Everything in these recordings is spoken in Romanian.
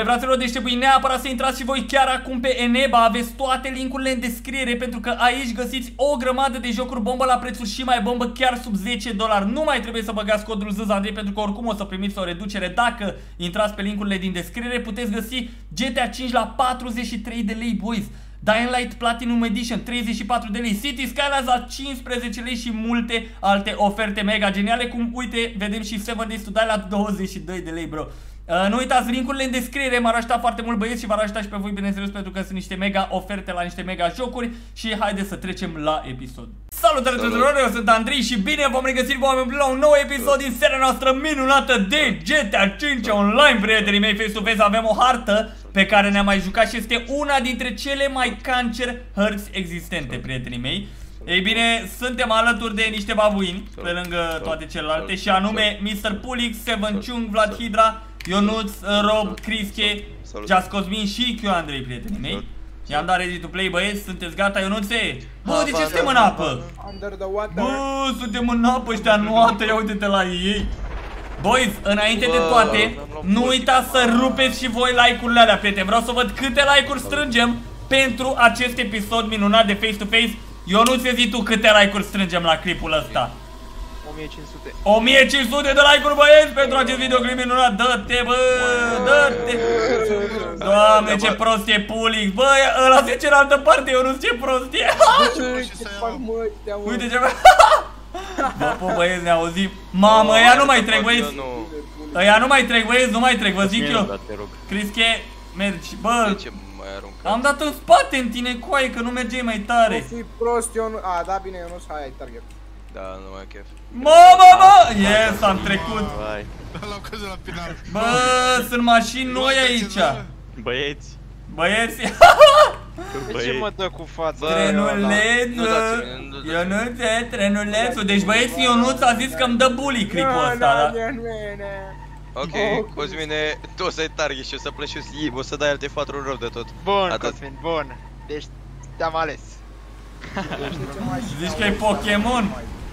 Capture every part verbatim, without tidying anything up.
Băi, fraților, deci trebuie neapărat să intrați și voi chiar acum pe Eneba. Aveți toate linkurile în descriere, pentru că aici găsiți o grămadă de jocuri bombă la prețuri și mai bombă, chiar sub zece dolari. Nu mai trebuie să băgați codul Zâzandrei, pentru că oricum o să primiți o reducere dacă intrați pe linkurile din descriere. Puteți găsi G T A cinci la patruzeci și trei de lei, boys. Dying Light Platinum Edition treizeci și patru de lei, City Skylines la cincisprezece lei și multe alte oferte mega geniale. Cum, uite, vedem și seven Days to Die la douăzeci și doi de lei, bro. Uh, nu uitați, linkurile în descriere, m-ar ajuta foarte mult, băieți, și v-ar ajuta și pe voi, bineînțeles, pentru că sunt niște mega oferte la niște mega jocuri. Și haideți să trecem la episod. Salutare tuturor, eu sunt Andrei și bine v-am regăsit la un nou episod din seria noastră minunată de G T A cinci Online, prietenii mei. Face to face avem o hartă pe care ne-am mai jucat și este una dintre cele mai cancer hărți existente, prietenii mei. Ei bine, suntem alături de niște babuini, pe lângă toate celelalte, și anume mister Pulix, Seven Chung, Vlad Hydra, Ionuț, Rob, Criske, Just Cosmin și Q Andrei, prietenii mei. I-am dat ready to play, băieți, sunteți gata, Ionuțe? Bă, de ce suntem în apă? Bă, suntem în apă, ăștia noată, ia uite-te la ei. Boys, înainte de toate, nu uitați să rupeți și voi like-urile alea, prieteni. Vreau să văd câte like-uri strângem pentru acest episod minunat de face to face. Ionuțe, zi tu câte like-uri strângem la clipul ăsta. o mie cinci sute. o mie cinci sute de like-uri, băieți, pentru acest videoclip minunat. Dă-te, bă, dă-te. Doamne, ce prost e Pulix. Bă, ăla se ce în altă parte, Ionuț, ce prost e. Uite ce... Bă, bă, băieți, ne auzim. Mamă, ăia nu mai trec, băieți. Ăia nu mai trec, băieți, nu mai trec, vă zic eu. Criske, mergi, bă. Am dat în spate în tine, coaie, că nu mergeai mai tare. Nu fi prost, eu nu... A, da, bine, eu nu să ai target. Da, nu mai chef. Mamă, mă! Yes, am trecut. L-am căzut la final. Bă, sunt mașini noi aici. Băieți. Băieți. De ce mă dă cu fața? Trenulețul. Ionuțe, trenulețul. Deci băieți, Ionuț a zis că îmi dă bully clipul ăsta, da? Ok, Cosmine, tu o să-i target și o să pleci și o să dai alte patru rău de tot. Bun, Cosmin, bun. Deci te-am ales. Zici că e Pokémon?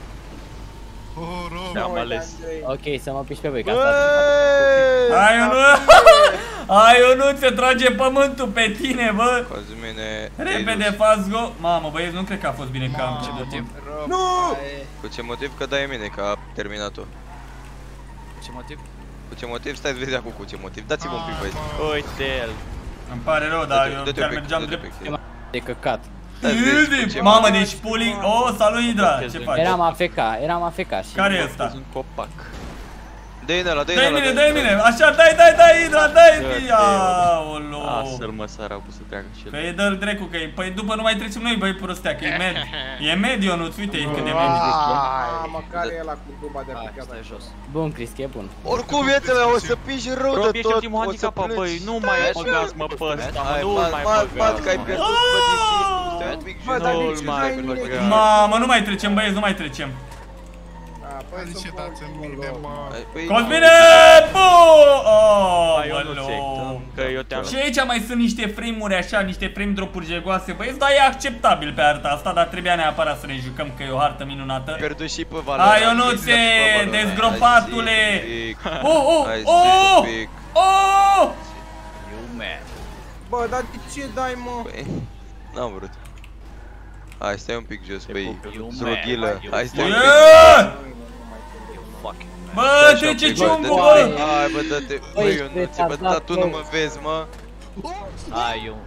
Te-am ales. Ok, să mă piși pe voi, ca asta. Hai, Ionuț! Hai, Ionuț, se trage pământul pe tine, bă! Cosmine, repede, fast go! Mamă, băieți, nu cred că a fost bine că am... Ce motiv? Nu! Cu ce motiv? Că dai mine, că a terminat-o. Ce motiv? Cu ce motiv? Stai să vezi acum cu ce motiv. Dați-mă un pic, băieți. Uite-l. Îmi pare rău, dar eu chiar mergeam drept. De căcat. Mamă, deci Pulix... Oh, salut, Hydra! Ce faci? Eram A F K, eram A F K și... Care e ăsta? Un copac. Dă-i ăla, dă-i Dă-i ăla, mine, dă-i mine! Așa, dai, dai, dai, Hydra, dai! Aolo! Lasă-l, mă, săracul, să treacă și el. Păi dă-l drecu, că e... Păi după nu mai trecem noi, băi, prostea, că e med. E med, Ionuț, uite cât de med. Aaa, măcar e ăla cu duba de aplicat. Stai jos. Bun, Criske, e bun. Oricum, viețele mea, o să piși rău Rob, de ești tot, ultimul o să handicapat, plângi. băi, nu mai băgați, mă, pe ăsta, mă, nu mai Mat, că ai băgați, pierdut pe disist, stai un pic Bă, dar jos. de nu ce mai n-ai băgați. nimic? Mamă, nu mai trecem, băieți, nu mai trecem. De ce dați în mine, mă? Cosmine! Hai, eu nu țec, că eu te-am... Și aici mai sunt niște frame-uri așa, niște frame drop-uri jegoase, băieți, dar e acceptabil pe harta asta, dar trebuia neapărat să ne jucăm, că e o hartă minunată. Pierdut și pe Valorant. Hai, Ionuțe, dezgropatule! Oh, oh, oh! Oh! Bă, dar de ce dai, mă? N-am vrut. Hai, stai un pic jos, băi, zroghilă. Hai, stai un pic. Bă, trece ciungul, bă! Hai, bă, dă-te. Bă, Ionuțe, bă, dar tu nu mă vezi, mă. Hai, eu.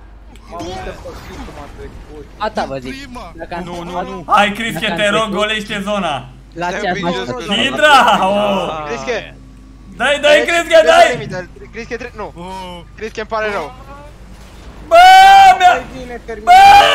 Ata vă zic. Nu, nu, nu. Hai, Criske, te rog, golește zona. La ce ați mai Hydra! Oh! Criske! Dai, dai, Criske, dai! Criske, tre... nu. Criske, îmi pare rău. Bă, mi-a... Bă!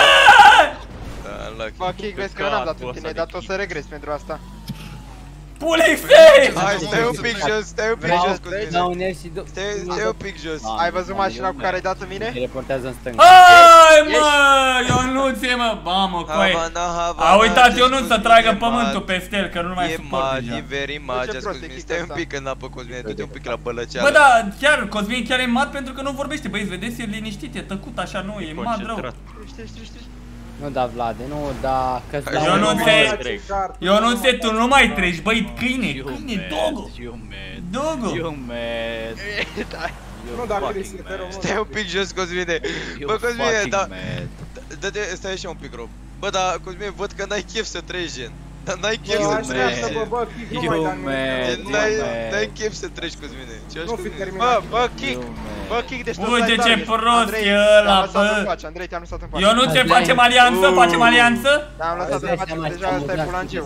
Bă, Kik, vezi că n-am dat în tine, dar o să regres pentru asta. Pulix! Hai, stai un pic jos, stai un pic jos cu mine. Stai un pic jos. Ai văzut mașina cu care ai dat în mine? Se reportează în stânga. Hai, mă! Ionuțe, mă! Mamă, coaie! A uitat Ionuț să tragă pământul peste el, că nu mai suport deja. E very much, Cosmin, stai un pic în apă, Cosmin, du-te un pic la bălăceală. Bă, da, chiar, Cosmin chiar e mat pentru că nu vorbește, băieți, vedeți, e liniștit, e tăcut așa, nu, e mat rău. Nu da, Vlade, nu da, că-ți dau... Ionuțe, Ionuțe, tu nu mai treci, băi, câine, câine, dogo! Dogo! Nu, dacă Cristi, te rog. Stai un pic jos, Cosmine. Bă, Cosmine, da... Dă-te, stai așa un pic, Rob. Bă, dar, Cosmine, văd că n-ai chef să treci, gen. Dar n-ai chef să treci. Bă, bă, Kick, nu mai da nimic. N-ai chef să treci, Cosmine. Nu fi terminat. Bă, bă, Kick. Bă, Kick, deci tu Uite ce prost e ăla, bă. Andrei, te-am lăsat în pace. Eu nu te facem alianță, facem alianță? Te-am lăsat în pace, deja ăsta e Pulanciu.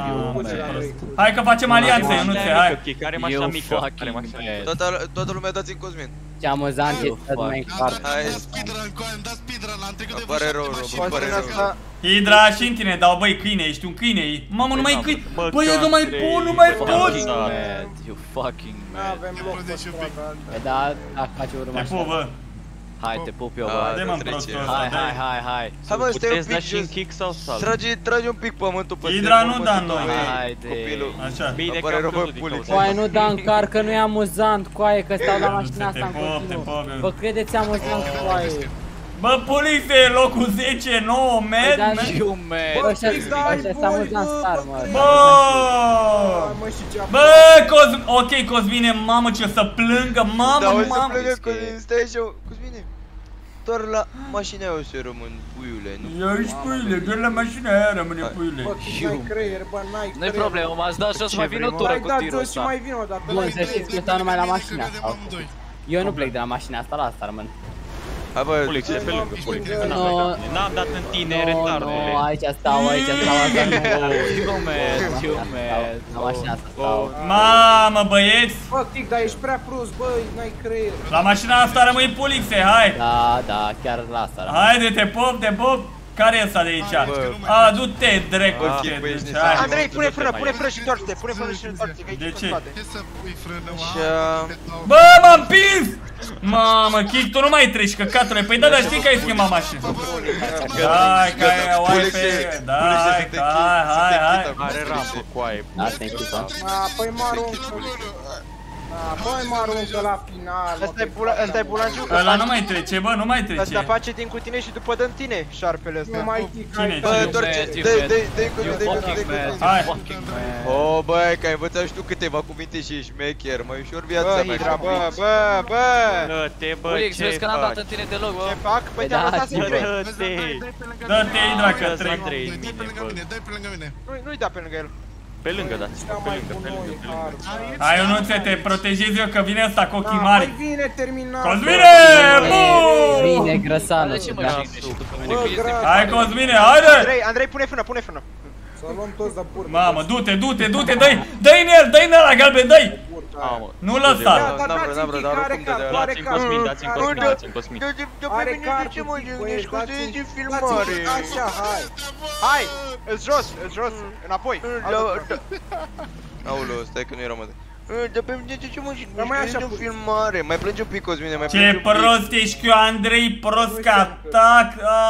Hai că facem alianță, eu nu te, hai. Care mașina mică, are mașina. Toată lumea dați în Cosmin. Ce amuzant e să mai încart. Hai. Am dat speedrun, Coai, am dat speedrun, am trecut de Îmi pare rău, Rob, îmi pare rău. Hidra și în tine dau, băi, câine, ești un câine. Mamă, nu mai câine. Băi, eu nu mai pot, nu mai pot. You fucking mad. Avem loc pe stradă. Da, dacă face Te următoarea. pup, bă. Hai, te pup eu, Dă-mă bă. în prostul ăsta, Hai, hai, dă-i. hai, hai. Hai, bă, stai un Puteți da pic și în jos. kick sau sal? Trage, trage un pic pământul pe Hidra tine, nu mă, da să în noi. doi Haide. Copilul. Așa. Bine că Apare am Robert căzut din Pulic. cauza. Coaie, nu da în car, că nu e amuzant, coaie, că stau la mașina Te asta în pop, te continuu. pop, eu. Vă credeți amuzant, coaie. Bă, Pulixe, locul zece, nouă, Păi med, da, med. You mad. Ăștia sunt amuzant star, mă. Bă! Mă, și ce-a Bă, Cosmin, ok, Cosmine, mamă ce o să plângă, mamă, Da, o să mamă. plângă Cosmin, stai așa, Cosmine. Doar la mașina o să rămân, puiule, nu? Ia și puiule, doar la mașina aia rămâne puiule. Bă, n-ai creier, bă, n-ai creier. Nu-i problemă, m-ați dat jos, mai vin o tură Hai, cu da, tirul jos și ăsta. mai vin o dată. Bun, să știți că eu stau numai la mașina asta. Eu nu plec de la mașina asta, la asta rămân. Hai, bă, Pulixe, pe lângă, Pulixe, că n-am No. plecat mine. N-am dat în tine, Nu, retardule. nu, aici stau, aici stau, asta nu. You mad, you mad. La mașina asta stau. Mamă, băieți, Bă, Kick, dar ești prea prost, bă, n-ai creier. la mașina asta rămâi Pulixe, hai. Da, da, chiar la asta rămân. Haide, te pop, te pop. Care e ăsta de aici? A, du-te, dracu, Ok, ce băi, ești duci, nesați. hai. Andrei, pune frână, pune frână și întoarce-te, pune frână și întoarce-te, că aici De în ce? spate. Ce să pui frână, mă? Așa. Bă, m-am împins! Mamă, Kick, tu nu mai treci, căcatule. Păi da, dar știi că ai schimbat mașina. Dai, că ai o ai pe... Dai, că hai, hai, hai. Are rampă, coaie. Asta e clipa. A, păi mă aruncă. A, băi mă aruncă la final. mă, Ăsta e că- Pula- ăsta e Pulanciu? Ăla nu mai trece, bă, nu mai Ăsta trece. face din cu tine și după dă-n tine, șarpele Nu ăsta. mai Kick, Cine? hai, Bă, da. întoarce, You dă-i, mad. dă-i, dă-i, You dă-i, dă-i, fucking dă-i, mad. dă-i. Hai. You fucking mad. Oh, băi, că ai învățat și tu câteva cuvinte și ești șmecher, mai ușor viața Bă, mea. Hidra, bă, bă, bă! Dă-te, bă, Pulix, ce vezi că n-am dat faci? în tine deloc, bă. Ce fac? Păi Păi te-am da, lăsat să zi, trec. Dă-te. Dă-te, Hidra, că Dă-ți la trec. trei Dă-i mine, pe lângă bă. mine, dă-i pe lângă mine. Nu- Nu-i da pe lângă el. Pe lângă, da. Cea Pe mai lângă, pe bună lângă, e pe lângă. harba. Hai, Ionuțe, te protejez eu că vine ăsta cu ochii Da, mari. Mai vine, terminat. Cosmine, bu! Bine, grăsană. De ce mă jignești și tu pe mine? Bă, Că este gras. Hai, Cosmine, haide! Andrei, Andrei, pune frână, pune frână. Să luăm toți de burtă. Mamă, du-te, du-te, du-te, dă-i, dă-i în el, dă-i în ăla galben, dă-i! Mamă. Nu lăsa! Da, dar N-am vrut, n-am dați-mi vrut, Kick, dar are oricum cap, de- are Dați-mi cap. Cosmin, dați-mi Are Cosmin, cap. dați-mi Cosmin. De pe Are mine de cartul, ce mă Kick, gândești că dați-mi- de dați-mi- filmare? Așa, hai. Hai, îți jos, îți jos, înapoi. Aoleu, stai că nu era mă. De pe mine de ce mă Rămâi gândești așa că e o puțin. filmare? Mai plânge un pic, Cosmine, mai plânge Ce un pic. prost ești cu Andrei, prost ca atac!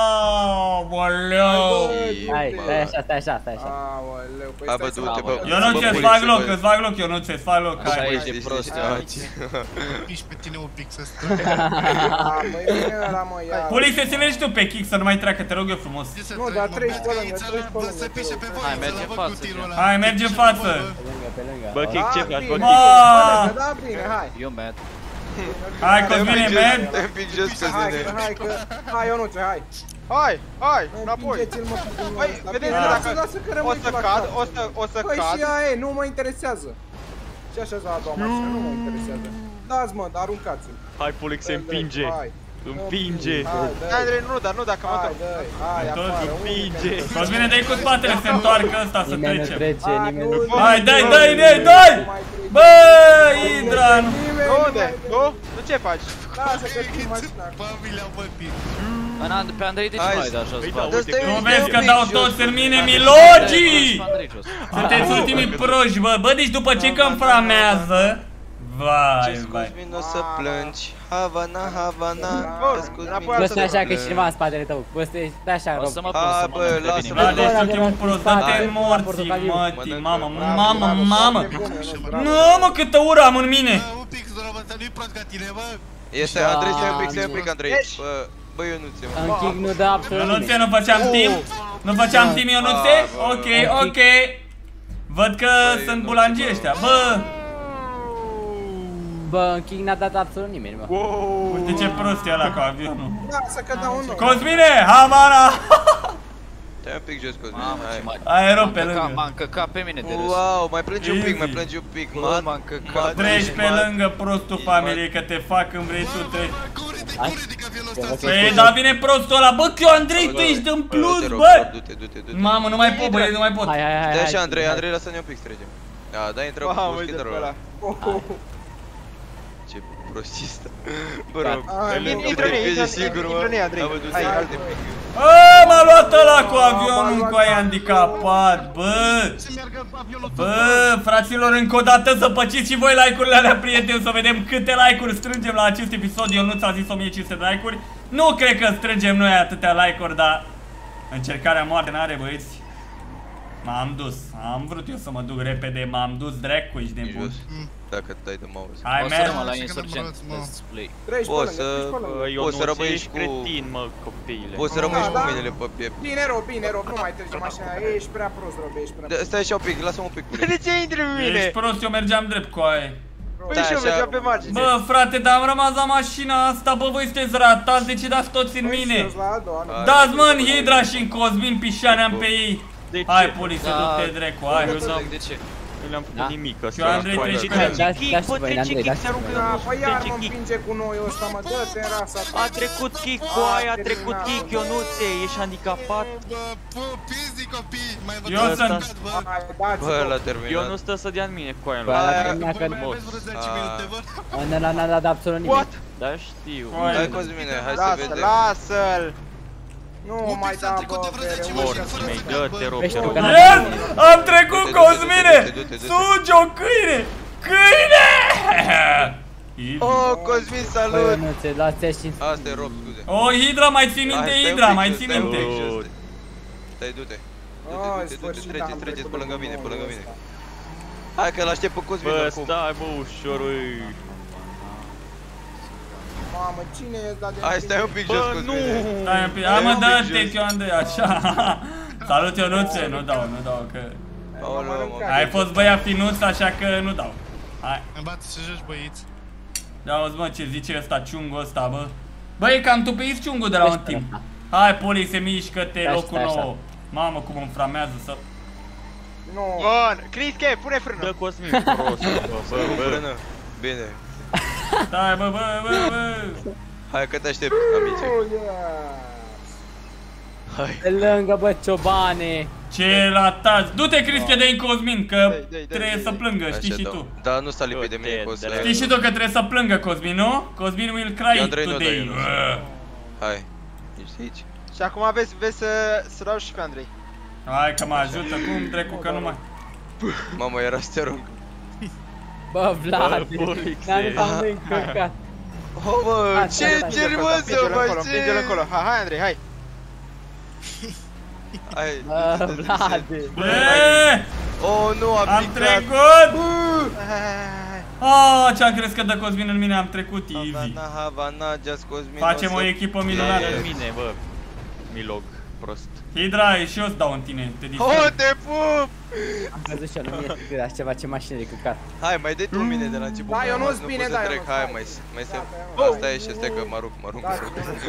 Aoleu! Hai, stai așa, stai așa, stai așa. Aoleu, păi Hai, bă, stai să- du-te, bă. Eu nu Bă, ți-ți Pulixe, fac loc, bă. îți fac loc, eu nu ți-ți fac loc, Așa hai. ești de prost, Piși pe tine un pic să stai. A, băi, vine ăla, mă, ia. Pulixe, ține-și tu pe Kick să nu mai treacă, te rog eu frumos. Nu, dar treci pe lângă, treci pe lângă, Să te pișe rog. pe voi, Hai, să merge la văd față, cu tirul ăla. Hai, merge în față. Pe lângă, pe lângă. Bă, Kick, ce faci, bă, bine. Kick? Ma! Da, bine, hai. You mad. Hai, Stai un Cosmine, pic jos, man! stai un pic jos, Hai, Cosmine. că, hai, că, hai, Ionuțe, hai. Hai, hai, înapoi. Împingeți-l, mă, cu drumul Păi, ăsta. vedeți Bine, că lasă, dacă lasă că o rămâi să tu la cad, cap. o să, o să Păi cad. și aia e, nu mă interesează. Și așa la a doua mașină, nu mă interesează. Dați, mă, dar aruncați-l. Hai, Pulic, se împinge. Hai. Împinge. Hai, dă-i. Andrei, nu, dar nu, dacă mă Hai, întorc. dă-i. Hai, Tot afară. împinge. Cosmine, dă-i cu spatele să se întoarcă ăsta, să Nimeni nu trecem. trece, nimeni nu trece. Hai, dai, dai, dai, dai! Bă, Hidra! Unde? Tu? Tu ce faci? Lasă că ții mașina. Familia mătii. Pe Andrei, de ce Hai, mai dai jos, păi bă? da, uite că- Nu vezi că un dau pic jos, toți în mine Pe milogii! Andrei jos. Sunteți ultimii proști, bă, bă, deci după ce că framează. Vai, Ce vai. Cosmin, o să plângi. Havana, Havana. înapoi Bă, stai așa că e cineva în spatele tău. Bă, stai stai așa, O Rob. să mă Hai, pun să bă, mă mănânc lasă-mă. pe Vlad, mine. ești ultimul prost, dă-te Hai, morții, portocaliu. mătii, mamă, Mănâncă. mamă, mamă. Nu, Nu, mă, câtă ură am în mine. Bă, un pic, Zdorova, să nu-i prost ca tine, bă. Este, Andrei, stai un pic, stai un pic, Andrei. Ești. Bă, bă, eu nu ți-am. În kick nu dă absolut Ionuțe, nimic. nu făceam timp? Nu făceam timp, Ionuțe? Ah, bă. Ok, ok. Văd că sunt Ionuțe, bulangii bă. ăștia, bă. Bă, în King n-a dat absolut nimeni, bă. Uite ce prost e ăla cu avionul. Lasă că dau un nou. Cosmine, Havana! Stai un pic jos, Cosmin, Mamă, ce hai. mare. Aero pe M-a încăcat, lângă. m-a încăcat pe mine de râs. Wow, mai plângi un pic, Easy. mai plângi un pic, Bă, man. m-a încăcat. Treci pe lângă prostul familiei, că te fac când vrei tu treci. Cum ridic, cum ridic avionul ăsta? Păi, dar vine prostul ăla, bă, că eu, Andrei, tu ești în plus, Te rog, bă! Du-te, du-te, du-te. Mamă, nu mai pot, băi, nu mai pot. Hai, hai, hai. Stai hai, așa, hai, Andrei, hai. Andrei, lasă-ne un pic să trecem. Da, da, intră cu Mamă, uite pe schiderul ăla. ăla. Ce prostistă. Bă, rog. Hai, Pe lângă intră în ei, vezi intră- sigur, mă. intră în ei, Andrei. Da, bă, du-te, Hai, du-te, hai. pic. Aaaa, m-a luat ăla cu avionul cu aia handicapat, bă! Să meargă avionul tot. Bă, fraților, încă o dată să păciți și voi like-urile alea, prieteni, să vedem câte like-uri strângem la acest episod. Ionuț a zis o mie cinci sute de like-uri. Nu cred că strângem noi atâtea like-uri, dar încercarea moarte n-are, băieți. M-am dus, am vrut eu să mă duc repede, m-am dus dracu, ești În nebun. jos. Dacă dai de mouse. Hai, O să merg. rămân la Să Insurgent. cântăm răț, mă. Let's play. Treci pe Poți lângă, să... treci pe lângă. Poți să Ionuț, rămâi ești și cu... cretin, mă, copiile. Poți să rămâi și Da, cu da. mâinile pe piept. Bine, Rob, bine, Rob, nu mai treci mașina. Ești prea prost, Rob, ești prea Da, prost. stai așa un pic, lasă-mă un pic cu De ce intri în mine? Ești prost, eu mergeam drept cu aia. Păi Da, și eu așa. mergeam pe margine. Bă, frate, dar am rămas la mașina asta, bă, voi sunteți ratați, de ce dați toți în Păi și mine? eu sunt la a doua, nu? Dați, mă, în Hydra și în Cosmin Pișaneam pe ei. De ce? Hai, poli, să Da. du-te dracu, hai. Eu n-am de ce. Eu n-am făcut Da. nimic Și ăsta. eu, Andrei, treci și Da, treci. da, da, și voi, Andrei, da, și voi. Da, păi iar mă împinge cu noi ăsta, mă, dă-te în rasa ta. A trecut kick cu aia, a trecut kick, Ionuțe, ești handicapat. Bă, bă, pizzi copii. Mai văd Eu asta, sunt- bă. Hai, dați-o. Bă, l-a Eu nu terminat. stă să dea în mine cu aia în Bă, loc. la Aia, termina că... Mai aveți vreo zece minute, vă? Ăla n-a dat absolut nimic. What? Da, știu. Hai. Hai, Cosmine, hai să Lasă, vedem. lasă-l. Nu Un mai pic s-a da, trecut de bă, vreo zece pe minute, Morți fără mei, să dă-te dea, bă. rog, Vezi te tu rog. că n-a Yes! dat Am trecut, Du-te, du-te, Cosmine! du-te, du-te, du-te. Sugi o câine! Câine! Easy. Oh, Cosmin, Bă, salut! nu ți lasă și... Asta e Rob, scuze. O, Hydra, mai ții minte, Hai, stai un Hydra, pic mai jos, ții stai un minte. pic jos, stai. Stai, du-te. Du-te, Ai, du-te, du-te, sfârșit, treceți, am treceți pe trecut lângă de mine, pe lângă noi mine. ăsta. Hai că l-aștept pe Cosmin Bă, acum. stai, bă, ușor, ui. Mamă, cine e ăsta de Hai, stai un pic jos, Bă, Cosmin. nu! Stai un pic, Stai hai mă, un pic dă-te, jos. că eu Andrei, așa. Salut, Ionuțe, nu dau, nu dau, că... Aoleu, mă. Ai fost băiat finuț, așa că nu dau. Hai. Mai bate să joci, băieți. Ia auzi, mă, ce zice ăsta, ciungul ăsta, bă. Bă, e cam tupeit ciungul de la un timp. Hai, poli, se mișcă-te, Stai, locul stai, așa. nou. Mamă, cum îmi framează să... Nu. Bun, Crische, pune Dă frână. Cosmin prost, bă, bă, Cu bă. frână. Bine. Stai, bă, bă, bă, bă. Hai că te aștept, amice. Oh, yeah. Hai. Pe lângă, bă, ciobane. Ce ratați. Du-te, Crische, de-i Cosmin, că Dai, dai, dai, trebuie dai, să dai. plângă, știi Așa, și da. tu. Dar nu sta lipit de mine, că o să... Știi și tu că trebuie să plângă Cosmin, nu? Cosmin will cry Andrei nu dă, today. eu nu. Bă. Hai. Ești aici? Și acum vezi, vezi să, să dau și pe Andrei. Hai că mă ajută, cum trecu că nu mai... Mamă, era să te rog. Bă, Vlad, Bă, Polixe. n-am n-am încărcat. Oh, mă, Da, ce da, da. germăză, Împinge-l mă, încolo, împinge-l ce... încolo. Hai, hai, Andrei, hai. Hai. Bă, Vlad. Bă, Oh, nu, am am picat. trecut! Hai, hai, hai, hai. Ah, ce-am crezut că dă Cosmin în mine, am trecut easy. Havana, Havana, just Cosmin. Facem o o să- echipă Dă minunată. în mine, bă. Milog, prost. Hydra, e și eu să dau în tine, te Oh, distrug. te pup! Am crezut și eu, nu mi-e frică, dați ceva, ce mașină de căcat. Hai, mai dai tu mine de la început. Da, că eu nu nu-s pot bine, să da, eu trec. nu-s, Hai, hai. mai, mai se... Da, Asta e și stai că mă rup, mă rup. Dați,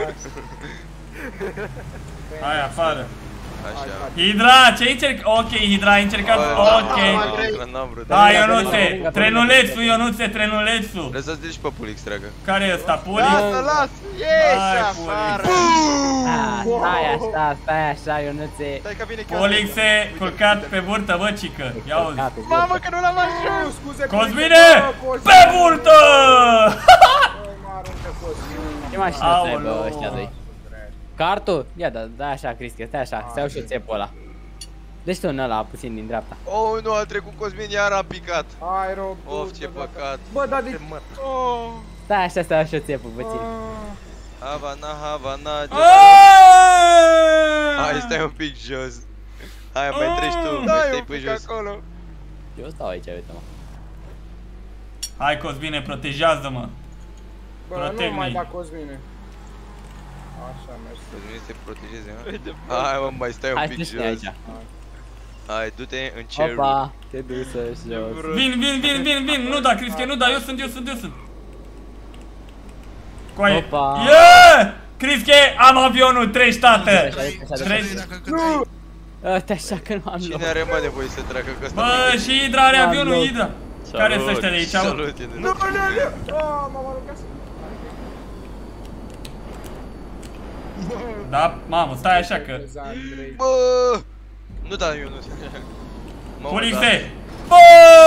Hai, afară. Așa. Hydra, ce ai încercat? Ok, Hydra, ai încercat, ok. N-am vrut. Hai, Ionuțe, trenulețul, Ionuțe, trenulețul. Lăsați-l și pe Pulix, dragă. Care e ăsta, Puli? Lasă, lasă. Ieși Hai, afară. Ah, stai așa, stai așa, Ionuțe. Stai că vine chiar. Polixe, culcat pe burtă, bă, cică. Ia auzi. Mamă, că nu l-am ajuns. Scuze, Cosmine, pe burtă! Mă aruncă Cosmin. Ce mașină să Aoleu. aibă ăștia doi? Cartul? Ia da, da așa, Crische, stai așa, stai și eu țepul ăla. Deci tu în ăla, puțin din dreapta. Oh, nu, a trecut Cosmin, iar a picat. Hai, Rob. Of, du-te, ce da, da. păcat. Bă, dar de... Oh. Stai așa, stai și eu țepul, puțin. Havana, Havana, just... Aaaa! Hai, stai un pic jos. Hai, mai treci tu, mai Dai stai un pe pic jos. acolo. Eu stau aici, uite-mă. Hai, Cosmine, protejează-mă. Bă, Protect nu mai me. da Cosmine. Așa, mersi. Cosmin se protejeze, ha? Hai, mă, mai stai un Hai, pic stai și noi jos. aici. Hai, du-te în cer. Opa, te duci să jos. Vin, vin, vin, vin, vin, nu da, Crische, nu da, eu sunt, eu sunt, eu sunt. Coaie. Opa. Yeah! Crische, am avionul, treci, tată! Treci. Uite așa că nu am loc. Cine are mai nevoie să treacă că ăsta? Bă, și Hidra are Am avionul, loc. Hidra! Care sunt ăștia de aici? Salut, Ine. Nu, nu, nu! Ah, m-am aruncat. Da, mamă, stai așa că... Bă! Nu da, eu nu știu. Polixe! Bă!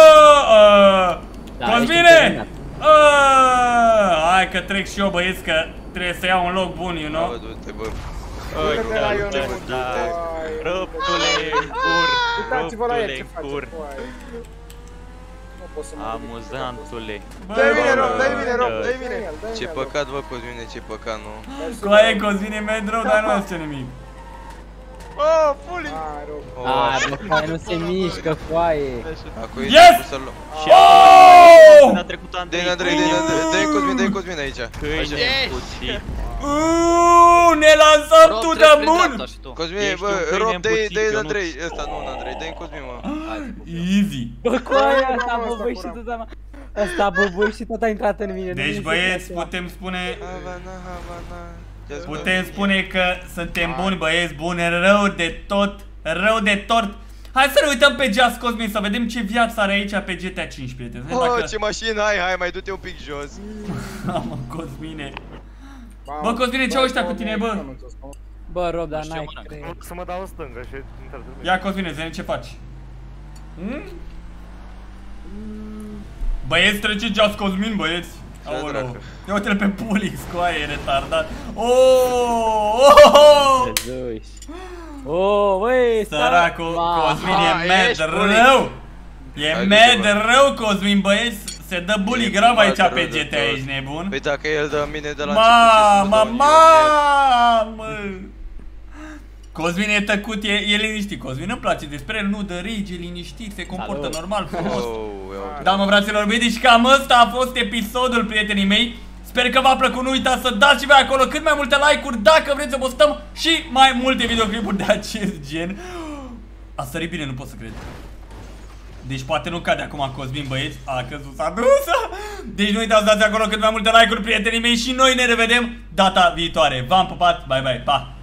Da, Cosmine! ești terminat. Hai că trec și eu, băieți, că trebuie să iau un loc bun, you know? Bă, du-te, bă. Du-te la Ionel, da. hai. Ruptule, cur, Uitați-vă la el ce ruptule, face, cur. coaie. Nu pot să mă ridic. Amuzantule. Dă-i mine, Bă, Rob, dă-i mine, Rob, bă. dă-i mine. dă-i Ce mine, păcat, bă, Cosmine, ce păcat, nu? Rob. Coaie, Cosmine merge rău, dar nu zice nimic. Oh, fully! Hai, Rob. Ah, bă, foaie, nu se mișcă, foaie. Acum e Yes! timpul să-l luăm. Oh! Când a trecut Andrei. Dă-i Andrei, dă-i Andrei, dă-i Cosmin, dă-i Cosmin aici. Câine puțin. Uuuu, ne lansăm tu de bun! Cosmin, Ești bă, un câine Rob, dă-i, împuțit, dă-i Ionuț. Andrei, ăsta nu, Andrei, dă-i Cosmin, mă. Easy. Bă, coaie, Bă, asta a bă, băbâit ăsta și tot ama. Asta a băbâit și tot a intrat în mine. nu Deci mi se băieți, place. putem spune... Havana, Havana. Putem spune că suntem buni, băieți, buni, rău de tot, rău de tot. Hai să ne uităm pe Just Cosmin, să vedem ce viață are aici pe G T A cinci, prieteni. Să vedem Oh, dacă... ce mașină ai, hai, mai du-te un pic jos. Mamă, Cosmine. Bă, Cosmine, ce au ăștia cu tine, bă? Bă, Rob, dar Nu știu, n-ai mănânc. creier. Să mă dau în stânga și intră de Ia, Cosmine, să vedem ce faci. Hmm? Băieți, trece Just Cosmin, băieți. Aoleu. dracu. Ia uite-l pe Pulix, coaie, e retardat. Oh, oh, oh. Jezuși. Oh, băi, Săracul Cosmin e Ah, mad ești Pulix. rău. E Hai, mad du-te, rău, Cosmin, băieți. Se dă bully E grav aici mad pe rău de G T A, tot. ești nebun? Păi dacă el dă mine de la Mamă, început, ce să mă dau mamă! Cosmin e tăcut, e, e liniștit. Cosmin îmi place despre el, nu dă rige, liniștit, se comportă Salut. normal, eu frumos. Oh, eu- Da, mă, fraților mei, deci cam ăsta a fost episodul, prietenii mei. Sper că v-a plăcut, nu uitați să dați și voi acolo cât mai multe like-uri dacă vreți să postăm și mai multe videoclipuri de acest gen. A sărit bine, nu pot să cred. Deci poate nu cade acum Cosmin, băieți. A căzut, s-a dus. Deci nu uitați să dați acolo cât mai multe like-uri, prietenii mei, și noi ne revedem data viitoare. V-am pupat, bye bye, pa!